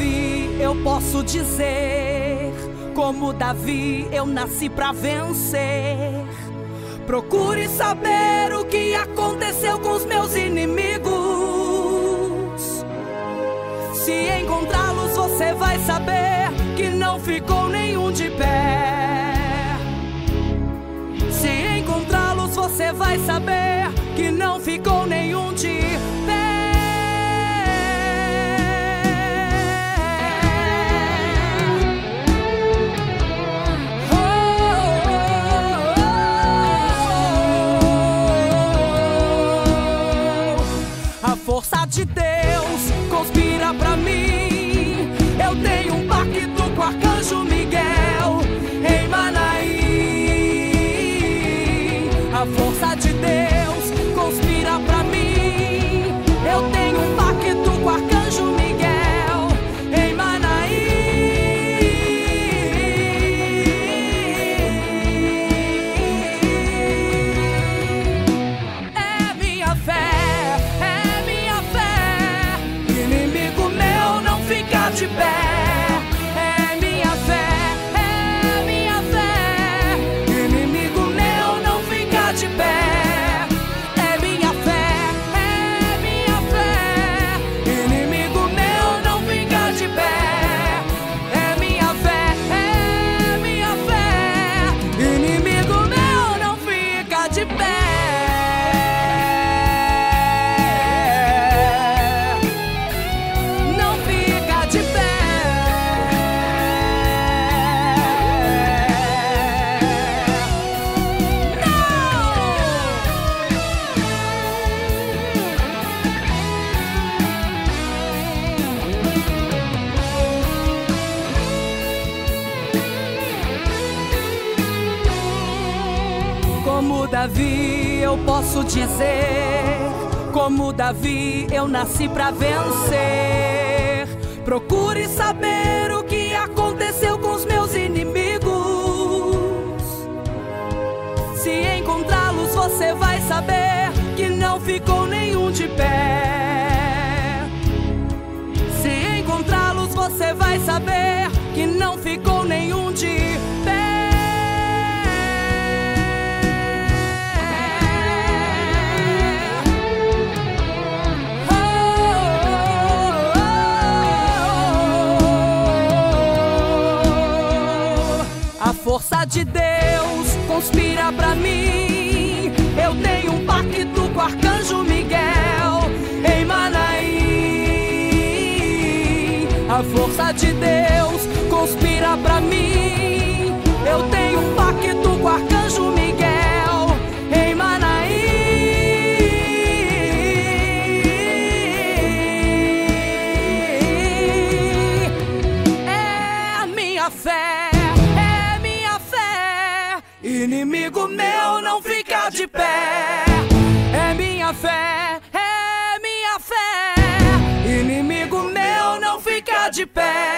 Davi, eu posso dizer, como Davi, eu nasci pra vencer. Procure saber o que aconteceu com os meus inimigos. Se encontrá-los, você vai saber que não ficou nenhum de pé. Se encontrá-los, você vai saber que não ficou nenhum de pé. A força de Deus conspira pra mim. Eu tenho um pacto com o arcanjo Miguel em Manaim. A força de Deus conspira pra mim. Eu tenho um pacto com o arcanjo Miguel em Manaim. É minha fé, inimigo meu não fica de pé. É minha fé, inimigo meu não fica de pé. É minha fé, inimigo meu não fica de pé. É minha fé, inimigo meu não fica de pé. Como Davi, eu posso dizer, como Davi, eu nasci pra vencer. Procure saber o que aconteceu com os meus inimigos. Se encontrá-los, você vai saber que não ficou nenhum de pé. Se encontrá-los, você vai saber que não ficou nenhum de pé. A força de Deus conspira pra mim. Eu tenho um pacto com o arcanjo Miguel em Manaim. A força de Deus conspira pra mim. Eu tenho um pacto com o arcanjo Miguel em Manaim. É a minha fé, inimigo meu não fica de pé. É minha fé, inimigo meu não fica de pé.